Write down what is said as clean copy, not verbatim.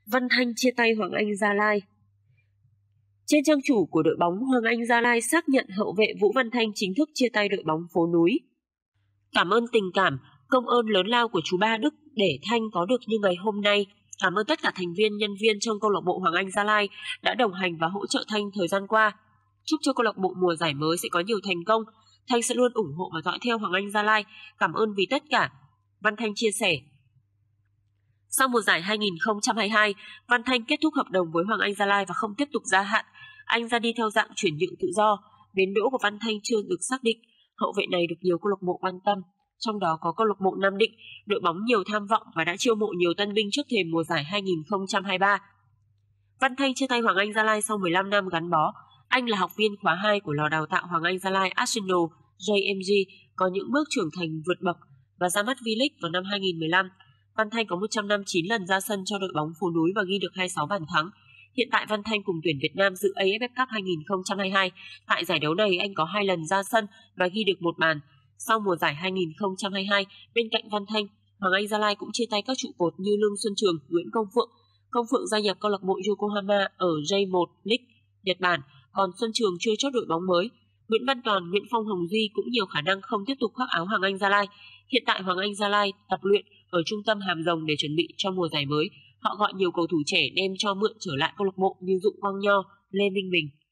Văn Thanh chia tay Hoàng Anh Gia Lai. Trên trang chủ của đội bóng, Hoàng Anh Gia Lai xác nhận hậu vệ Vũ Văn Thanh chính thức chia tay đội bóng phố núi. Cảm ơn tình cảm, công ơn lớn lao của chú Ba Đức để Thanh có được như ngày hôm nay. Cảm ơn tất cả thành viên, nhân viên trong câu lạc bộ Hoàng Anh Gia Lai đã đồng hành và hỗ trợ Thanh thời gian qua. Chúc cho câu lạc bộ mùa giải mới sẽ có nhiều thành công. Thanh sẽ luôn ủng hộ và dõi theo Hoàng Anh Gia Lai. Cảm ơn vì tất cả. Văn Thanh chia sẻ. Sau mùa giải 2022, Văn Thanh kết thúc hợp đồng với Hoàng Anh Gia Lai và không tiếp tục gia hạn. Anh ra đi theo dạng chuyển nhượng tự do. Bến đỗ của Văn Thanh chưa được xác định. Hậu vệ này được nhiều câu lạc bộ quan tâm, trong đó có câu lạc bộ Nam Định, đội bóng nhiều tham vọng và đã chiêu mộ nhiều tân binh trước thềm mùa giải 2023. Văn Thanh chia tay Hoàng Anh Gia Lai sau 15 năm gắn bó. Anh là học viên khóa 2 của lò đào tạo Hoàng Anh Gia Lai Arsenal JMG, có những bước trưởng thành vượt bậc và ra mắt V-League vào năm 2015. Văn Thanh có 159 lần ra sân cho đội bóng phố núi và ghi được 26 bàn thắng. Hiện tại Văn Thanh cùng tuyển Việt Nam dự AFF Cup 2022. Tại giải đấu này anh có 2 lần ra sân và ghi được 1 bàn. Sau mùa giải 2022, bên cạnh Văn Thanh, Hoàng Anh Gia Lai cũng chia tay các trụ cột như Lương Xuân Trường, Nguyễn Công Phượng. Công Phượng gia nhập câu lạc bộ Yokohama ở J1 League, Nhật Bản, còn Xuân Trường chưa chốt đội bóng mới. Nguyễn Văn Toàn, Nguyễn Phong Hồng Duy cũng nhiều khả năng không tiếp tục khoác áo Hoàng Anh Gia Lai. Hiện tại Hoàng Anh Gia Lai tập luyện ở trung tâm Hàm Rồng để chuẩn bị cho mùa giải mới. Họ gọi nhiều cầu thủ trẻ đem cho mượn trở lại câu lạc bộ như Dũng Quang Nho, Lê Minh Bình.